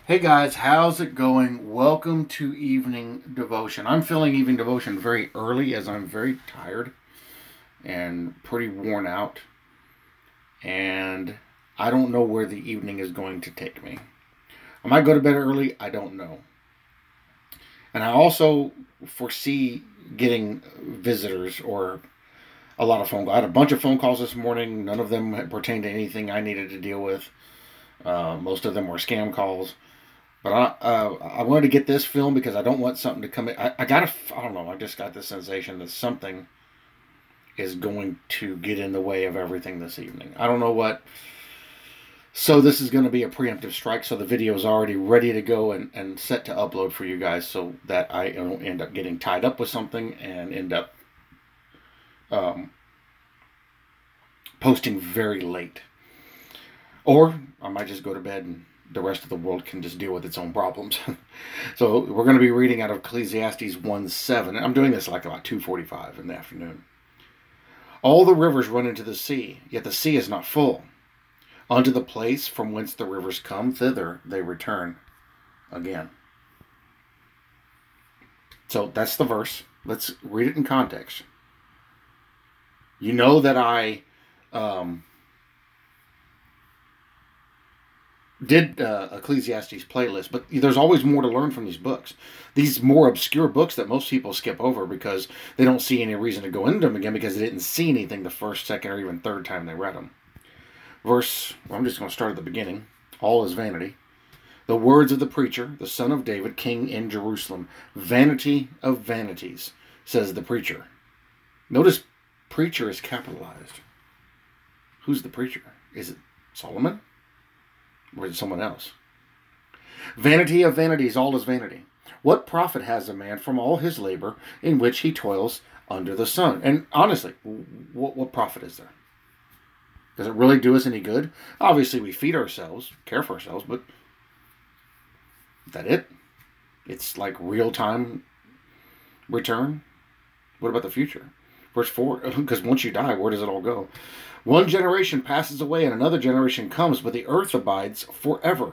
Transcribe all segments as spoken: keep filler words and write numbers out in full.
Hey guys, how's it going? Welcome to evening devotion. I'm feeling evening devotion very early as I'm very tired and pretty worn out. And I don't know where the evening is going to take me. I might go to bed early, I don't know. And I also foresee getting visitors or a lot of phone calls. I had a bunch of phone calls this morning. None of them pertained to anything I needed to deal with. Uh, most of them were scam calls. But I, uh, I wanted to get this film because I don't want something to come in. I, I got I don't know, I just got the sensation that something is going to get in the way of everything this evening. I don't know what. So this is going to be a preemptive strike. So the video is already ready to go and, and set to upload for you guys so that I don't end up getting tied up with something and end up um, posting very late. Or I might just go to bed and the rest of the world can just deal with its own problems. So we're going to be reading out of Ecclesiastes one seven. I'm doing this like about two forty-five in the afternoon. All the rivers run into the sea, yet the sea is not full. Unto the place from whence the rivers come, thither they return again. So that's the verse. Let's read it in context. You know that I... Um, did uh, Ecclesiastes playlist, but there's always more to learn from these books. These more obscure books that most people skip over because they don't see any reason to go into them again because they didn't see anything the first, second, or even third time they read them. Verse, well, I'm just going to start at the beginning. All is vanity. The words of the preacher, the son of David, king in Jerusalem. Vanity of vanities, says the preacher. Notice preacher is capitalized. Who's the preacher? Is it Solomon? Or is it someone else? Vanity of vanities, all is vanity. What profit has a man from all his labor in which he toils under the sun? And honestly, what, what profit is there? Does it really do us any good? Obviously, we feed ourselves, care for ourselves, but is that it? It's like real-time return? What about the future? Verse four, because once you die, where does it all go? One generation passes away and another generation comes, but the earth abides forever.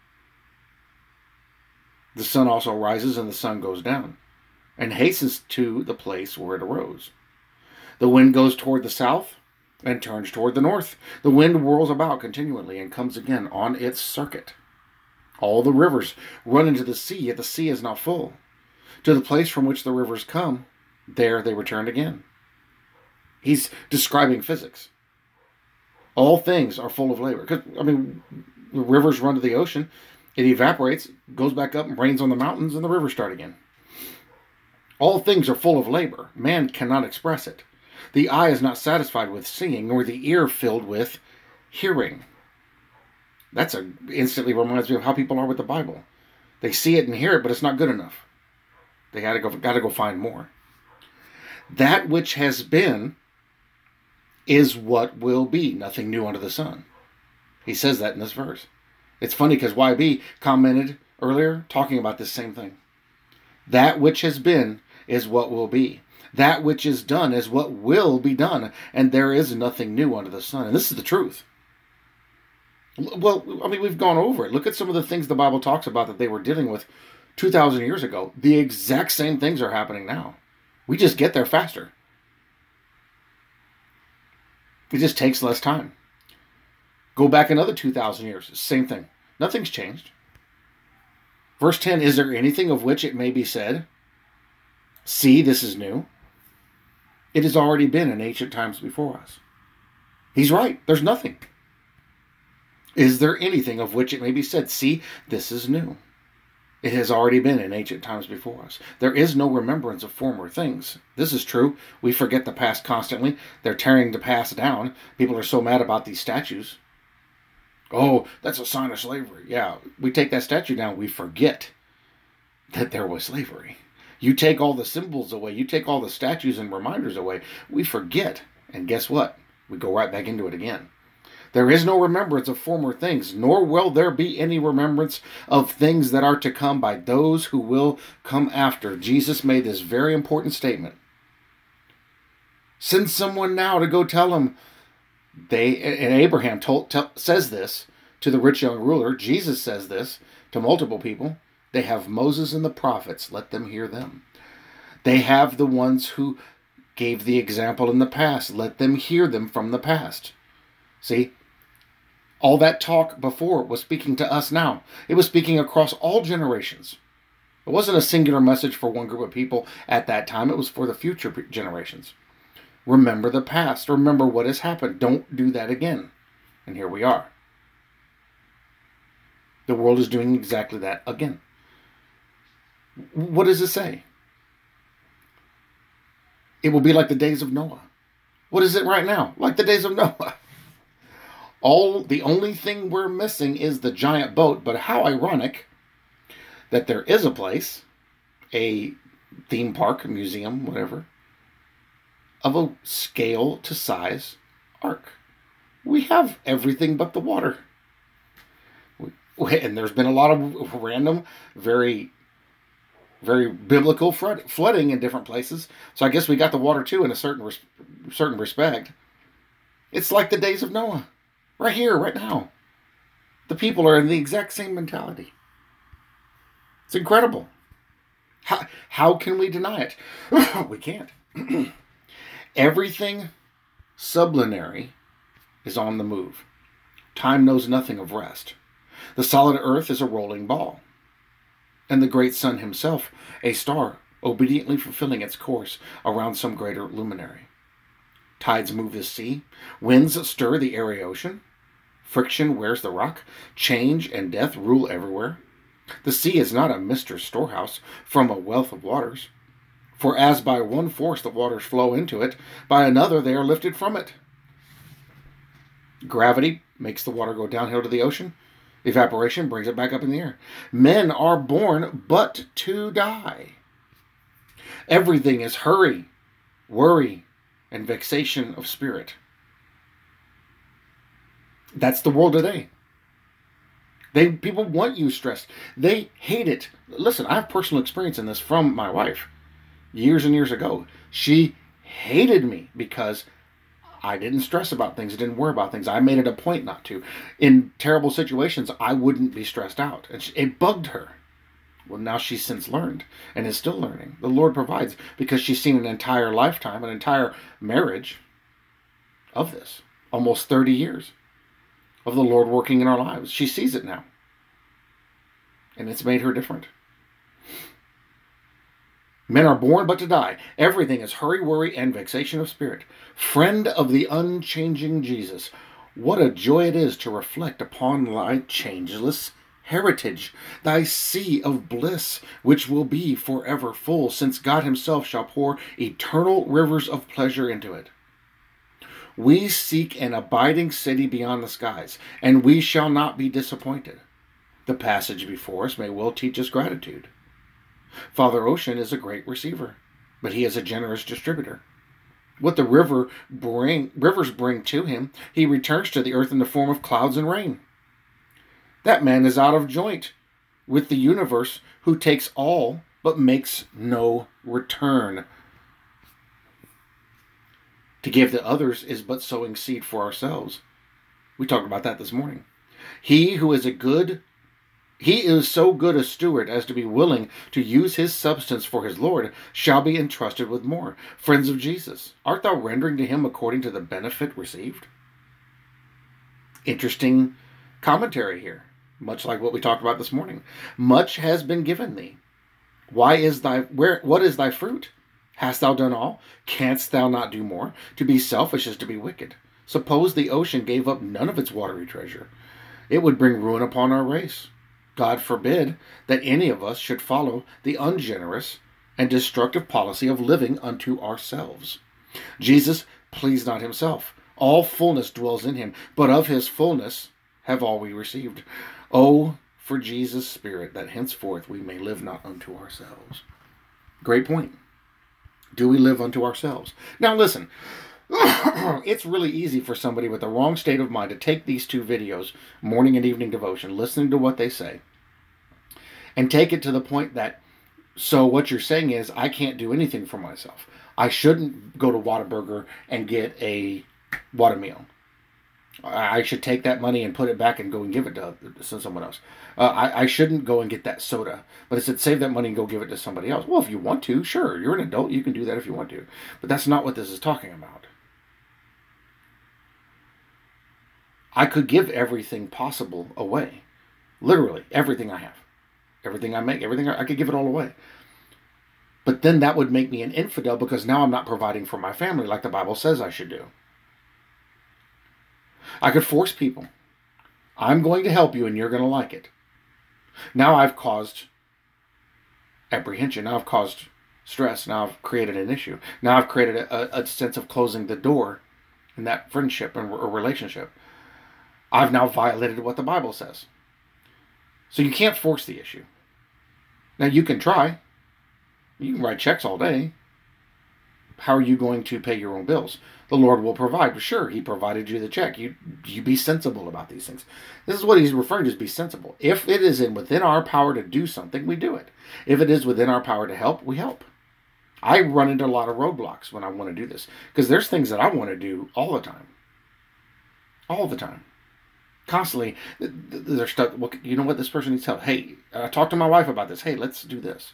The sun also rises and the sun goes down, and hastens to the place where it arose. The wind goes toward the south and turns toward the north. The wind whirls about continually and comes again on its circuit. All the rivers run into the sea, yet the sea is not full. To the place from which the rivers come, there they return again. He's describing physics. All things are full of labor. Because, I mean, the rivers run to the ocean, it evaporates, goes back up and rains on the mountains, and the rivers start again. All things are full of labor. Man cannot express it. The eye is not satisfied with seeing, nor the ear filled with hearing. That's a, instantly reminds me of how people are with the Bible. They see it and hear it, but it's not good enough. They gotta go, gotta go find more. That which has been is what will be. Nothing new under the sun. He says that in this verse. It's funny because Y B commented earlier talking about this same thing. That which has been is what will be. That which is done is what will be done. And there is nothing new under the sun. And this is the truth. Well, I mean, we've gone over it. Look at some of the things the Bible talks about that they were dealing with two thousand years ago. The exact same things are happening now. We just get there faster. It just takes less time. Go back another two thousand years. Same thing. Nothing's changed. Verse ten, is there anything of which it may be said, see, this is new? It has already been in ancient times before us. He's right. There's nothing. Is there anything of which it may be said, see, this is new? It has already been in ancient times before us. There is no remembrance of former things. This is true. We forget the past constantly. They're tearing the past down. People are so mad about these statues. Oh, that's a sign of slavery. Yeah, we take that statue down. We forget that there was slavery. You take all the symbols away. You take all the statues and reminders away. We forget. And guess what? We go right back into it again. There is no remembrance of former things, nor will there be any remembrance of things that are to come by those who will come after. Jesus made this very important statement. Send someone now to go tell them. They and Abraham told, tell, says this to the rich young ruler. Jesus says this to multiple people. They have Moses and the prophets. Let them hear them. They have the ones who gave the example in the past. Let them hear them from the past. See, all that talk before was speaking to us now. It was speaking across all generations. It wasn't a singular message for one group of people at that time. It was for the future generations. Remember the past. Remember what has happened. Don't do that again. And here we are. The world is doing exactly that again. What does it say? It will be like the days of Noah. What is it right now? Like the days of Noah. All the only thing we're missing is the giant boat. But how ironic that there is a place, a theme park, a museum, whatever, of a scale to size ark. We have everything but the water. We, and there's been a lot of random, very, very biblical flood, flooding in different places. So I guess we got the water too in a certain res, certain respect. It's like the days of Noah. Right here, right now. The people are in the exact same mentality. It's incredible. How, how can we deny it? We can't. Everything sublunary is on the move. Time knows nothing of rest. The solid earth is a rolling ball, and the great sun himself, a star, obediently fulfilling its course around some greater luminary. Tides move the sea, winds stir the airy ocean, friction wears the rock, change and death rule everywhere. The sea is not a mister's storehouse from a wealth of waters, for as by one force the waters flow into it, by another they are lifted from it. Gravity makes the water go downhill to the ocean. Evaporation brings it back up in the air. Men are born but to die. Everything is hurry, worry, and vexation of spirit. That's the world today. They people want you stressed. They hate it. Listen, I have personal experience in this from my wife. Years and years ago. She hated me because I didn't stress about things. I didn't worry about things. I made it a point not to. In terrible situations, I wouldn't be stressed out. And it bugged her. Well, now she's since learned and is still learning. The Lord provides because she's seen an entire lifetime, an entire marriage of this. Almost thirty years of the Lord working in our lives. She sees it now. And it's made her different. Men are born but to die. Everything is hurry, worry, and vexation of spirit. Friend of the unchanging Jesus, what a joy it is to reflect upon thy changeless heritage, thy sea of bliss, which will be forever full, since God himself shall pour eternal rivers of pleasure into it. We seek an abiding city beyond the skies, and we shall not be disappointed. The passage before us may well teach us gratitude. Father Ocean is a great receiver, but he is a generous distributor. What the river bring, rivers bring to him, he returns to the earth in the form of clouds and rain. That man is out of joint with the universe who takes all but makes no return. To give to others is but sowing seed for ourselves. We talked about that this morning. He who is a good He is so good a steward as to be willing to use his substance for his Lord, shall be entrusted with more. Friends of Jesus, art thou rendering to him according to the benefit received? Interesting commentary here, much like what we talked about this morning. Much has been given thee. Why is thy where? What is thy fruit? Hast thou done all? Canst thou not do more? To be selfish is to be wicked. Suppose the ocean gave up none of its watery treasure. It would bring ruin upon our race. God forbid that any of us should follow the ungenerous and destructive policy of living unto ourselves. Jesus pleased not himself. All fullness dwells in him, but of his fullness have all we received. Oh, for Jesus' Spirit, that henceforth we may live not unto ourselves. Great point. Do we live unto ourselves? Now listen, it's really easy for somebody with the wrong state of mind to take these two videos, morning and evening devotion, listening to what they say, and take it to the point that, so what you're saying is, I can't do anything for myself. I shouldn't go to Whataburger and get a Whatameal. I should take that money and put it back and go and give it to, to someone else. Uh, I, I shouldn't go and get that soda, but I said save that money and go give it to somebody else. Well, if you want to, sure, you're an adult, you can do that if you want to. But that's not what this is talking about. I could give everything possible away. Literally, everything I have. Everything I make, everything I, I could give it all away. But then that would make me an infidel because now I'm not providing for my family like the Bible says I should do. I could force people. I'm going to help you and you're going to like it. Now I've caused apprehension. Now I've caused stress. Now I've created an issue. Now I've created a, a sense of closing the door in that friendship and or relationship. I've now violated what the Bible says. So you can't force the issue. Now you can try. You can write checks all day. How are you going to pay your own bills? The Lord will provide. Sure, He provided you the check. You you be sensible about these things. This is what He's referring to as be sensible. If it is in within our power to do something, we do it. If it is within our power to help, we help. I run into a lot of roadblocks when I want to do this because there's things that I want to do all the time. All the time. Constantly, they're stuck. Well, you know what? This person needs help. Hey, I talked to my wife about this. Hey, let's do this.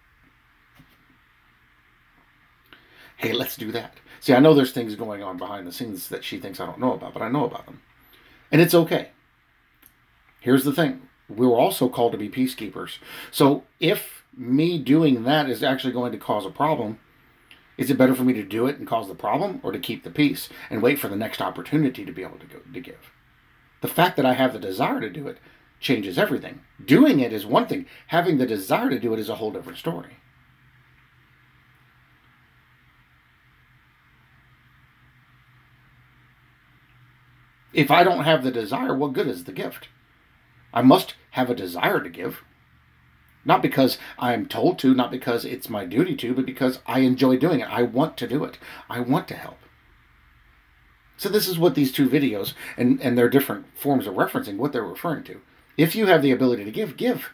Hey, let's do that. See, I know there's things going on behind the scenes that she thinks I don't know about, but I know about them. And it's okay. Here's the thing. We're also called to be peacekeepers. So if me doing that is actually going to cause a problem, is it better for me to do it and cause the problem or to keep the peace and wait for the next opportunity to be able to, go, to give? The fact that I have the desire to do it changes everything. Doing it is one thing. Having the desire to do it is a whole different story. If I don't have the desire, what good is the gift? I must have a desire to give. Not because I'm told to, not because it's my duty to, but because I enjoy doing it. I want to do it. I want to help. So this is what these two videos and, and their different forms of referencing, what they're referring to. If you have the ability to give, give.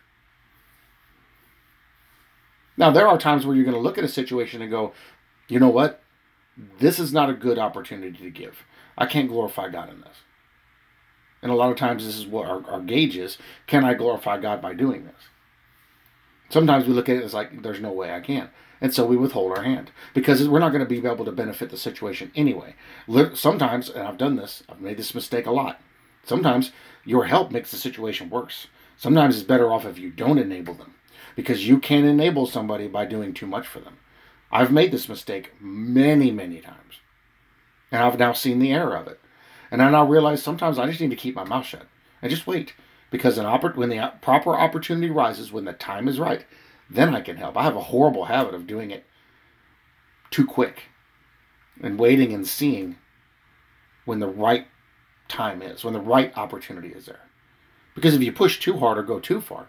Now, there are times where you're going to look at a situation and go, you know what? This is not a good opportunity to give. I can't glorify God in this. And a lot of times this is what our, our gauge is. Can I glorify God by doing this? Sometimes we look at it as like, there's no way I can. And so we withhold our hand. Because we're not going to be able to benefit the situation anyway. Sometimes, and I've done this, I've made this mistake a lot. Sometimes your help makes the situation worse. Sometimes it's better off if you don't enable them. Because you can enable somebody by doing too much for them. I've made this mistake many, many times. And I've now seen the error of it. And I now realize sometimes I just need to keep my mouth shut. And just wait. Because an oppor- when the proper opportunity rises, when the time is right, then I can help. I have a horrible habit of doing it too quick. And waiting and seeing when the right time is. When the right opportunity is there. Because if you push too hard or go too far,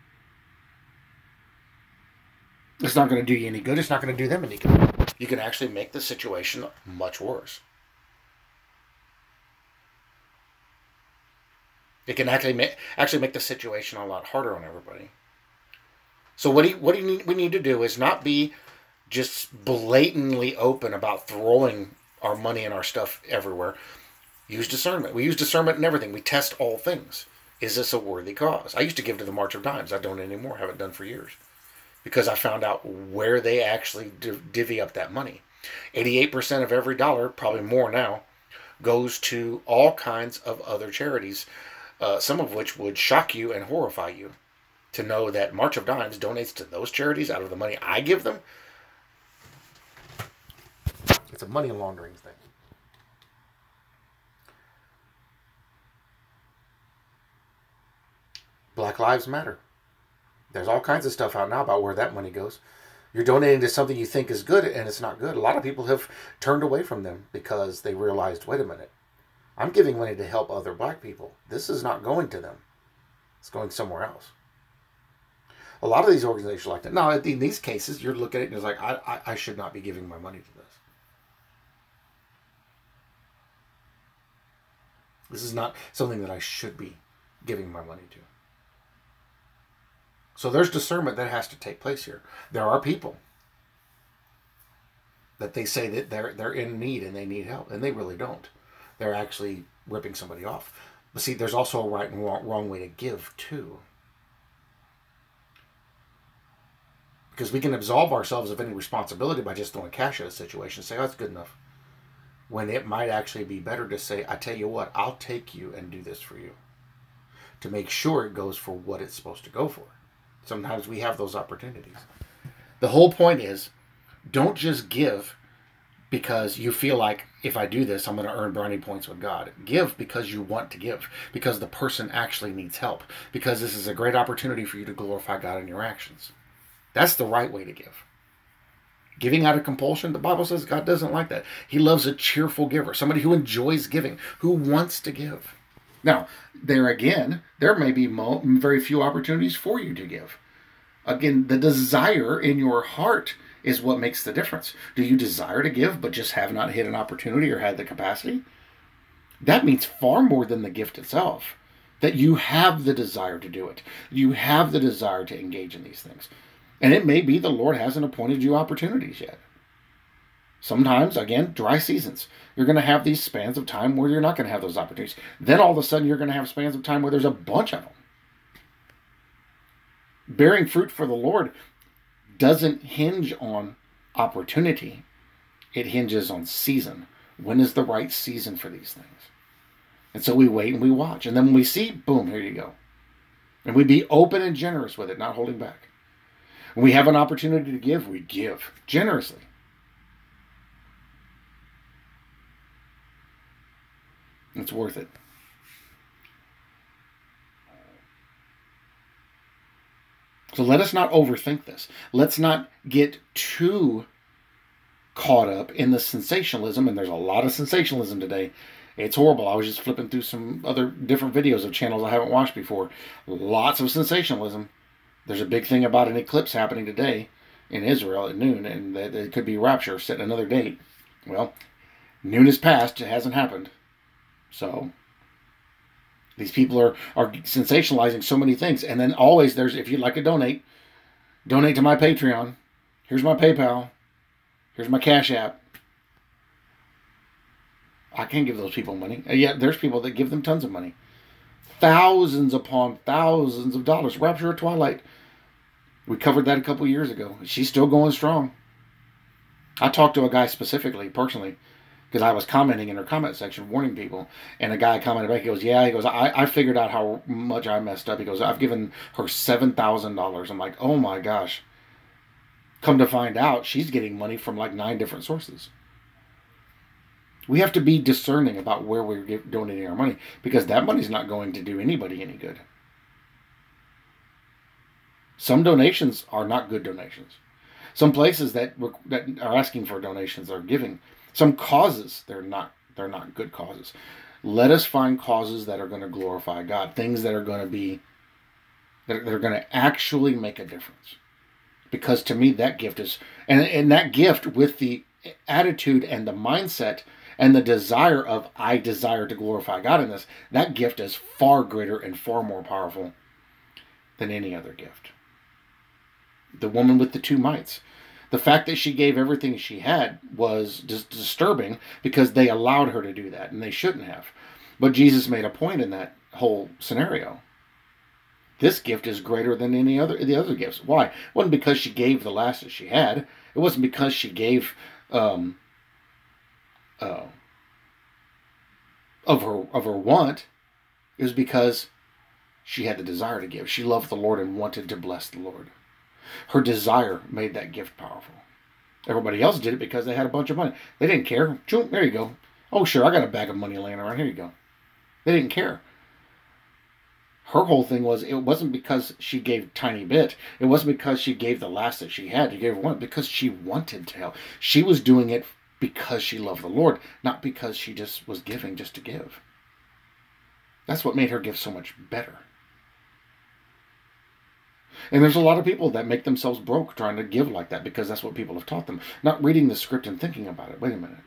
it's not going to do you any good. It's not going to do them any good. You can actually make the situation much worse. It can actually make, actually make the situation a lot harder on everybody. So what do you, what do you need, we need to do is not be just blatantly open about throwing our money and our stuff everywhere. Use discernment. We use discernment in everything. We test all things. Is this a worthy cause? I used to give to the March of Dimes. I don't anymore. Haven't done for years. Because I found out where they actually divvy up that money. eighty-eight percent of every dollar, probably more now, goes to all kinds of other charities. Uh, some of which would shock you and horrify you to know that March of Dimes donates to those charities out of the money I give them. It's a money laundering thing. Black Lives Matter. There's all kinds of stuff out now about where that money goes. You're donating to something you think is good and it's not good. A lot of people have turned away from them because they realized, wait a minute. I'm giving money to help other black people. This is not going to them. It's going somewhere else. A lot of these organizations like that. Now, in these cases, you're looking at it and it's like, I, I, I should not be giving my money to this. This is not something that I should be giving my money to. So there's discernment that has to take place here. There are people that they say that they're, they're in need and they need help, and they really don't. They're actually ripping somebody off. But see, there's also a right and wrong, wrong way to give too. Because we can absolve ourselves of any responsibility by just throwing cash at a situation and say, oh, that's good enough. When it might actually be better to say, I tell you what, I'll take you and do this for you. To make sure it goes for what it's supposed to go for. Sometimes we have those opportunities. The whole point is, don't just give because you feel like, if I do this, I'm going to earn brownie points with God. Give because you want to give. Because the person actually needs help. Because this is a great opportunity for you to glorify God in your actions. That's the right way to give. Giving out of compulsion, the Bible says God doesn't like that. He loves a cheerful giver. Somebody who enjoys giving. Who wants to give. Now, there again, there may be mo- very few opportunities for you to give. Again, the desire in your heart is what makes the difference. Do you desire to give but just have not hit an opportunity or had the capacity? That means far more than the gift itself. That you have the desire to do it. You have the desire to engage in these things. And it may be the Lord hasn't appointed you opportunities yet. Sometimes, again, dry seasons. You're going to have these spans of time where you're not going to have those opportunities. Then all of a sudden you're going to have spans of time where there's a bunch of them. Bearing fruit for the Lord doesn't hinge on opportunity. It hinges on season. When is the right season for these things? And so we wait and we watch. And then when we see, boom, here you go. And we be open and generous with it, not holding back. When we have an opportunity to give, we give generously. It's worth it. So let us not overthink this. Let's not get too caught up in the sensationalism, and there's a lot of sensationalism today. It's horrible. I was just flipping through some other different videos of channels I haven't watched before. Lots of sensationalism. There's a big thing about an eclipse happening today in Israel at noon, and that it could be rapture, set another date. Well, noon is past. It hasn't happened. So these people are, are sensationalizing so many things. And then always there's, if you'd like to donate, donate to my Patreon. Here's my PayPal. Here's my Cash App. I can't give those people money. And yet there's people that give them tons of money. Thousands upon thousands of dollars. Rapture of Twilight. We covered that a couple years ago. She's still going strong. I talked to a guy specifically, personally, because I was commenting in her comment section, warning people. And a guy commented back, he goes, yeah, he goes, I, I figured out how much I messed up. He goes, I've given her seven thousand dollars. I'm like, oh my gosh. Come to find out, she's getting money from like nine different sources. We have to be discerning about where we're donating our money, because that money's not going to do anybody any good. Some donations are not good donations. Some places that that are asking for donations are giving. Some causes, they're not they're not good causes. Let us find causes that are going to glorify God, things that are going to be that are going to actually make a difference. Because to me, that gift is, and, and that gift with the attitude and the mindset and the desire of, I desire to glorify God in this, that gift is far greater and far more powerful than any other gift. The woman with the two mites. The fact that she gave everything she had was just disturbing, because they allowed her to do that, and they shouldn't have. But Jesus made a point in that whole scenario. This gift is greater than any other the other gifts. Why? It wasn't because she gave the last that she had. It wasn't because she gave um, uh, of her of her want. It was because she had the desire to give. She loved the Lord and wanted to bless the Lord. Her desire made that gift powerful. Everybody else did it because they had a bunch of money. They didn't care. There you go. Oh, sure, I got a bag of money laying around. Here you go. They didn't care. Her whole thing was, it wasn't because she gave a tiny bit. It wasn't because she gave the last that she had. She gave one because she wanted to help. She was doing it because she loved the Lord, not because she just was giving just to give. That's what made her gift so much better. And there's a lot of people that make themselves broke trying to give like that because that's what people have taught them. Not reading the script and thinking about it. Wait a minute.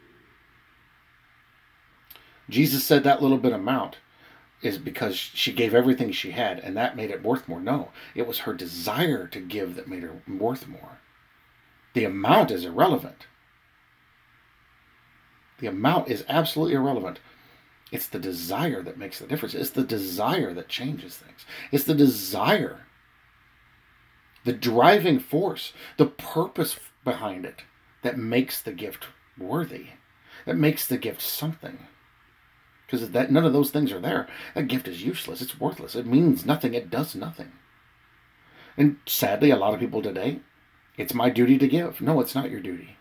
Jesus said that little bit amount is because she gave everything she had, and that made it worth more. No, it was her desire to give that made her worth more. The amount is irrelevant. The amount is absolutely irrelevant. It's the desire that makes the difference. It's the desire that changes things. It's the desire, the driving force, the purpose behind it that makes the gift worthy, that makes the gift something. Because that none of those things are there, that gift is useless. It's worthless. It means nothing. It does nothing. And sadly, a lot of people today, it's my duty to give. No, it's not your duty.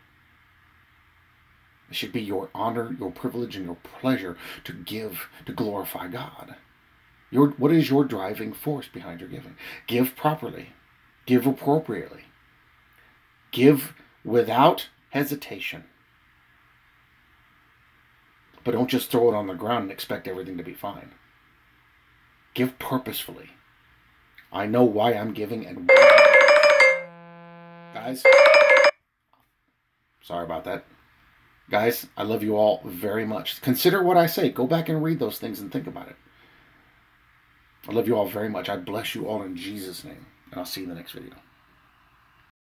It should be your honor, your privilege, and your pleasure to give, to glorify God. Your, what is your driving force behind your giving? Give properly. Give appropriately. Give without hesitation. But don't just throw it on the ground and expect everything to be fine. Give purposefully. I know why I'm giving and why. Guys, sorry about that. Guys, I love you all very much. Consider what I say. Go back and read those things and think about it. I love you all very much. I bless you all in Jesus' name. And I'll see you in the next video.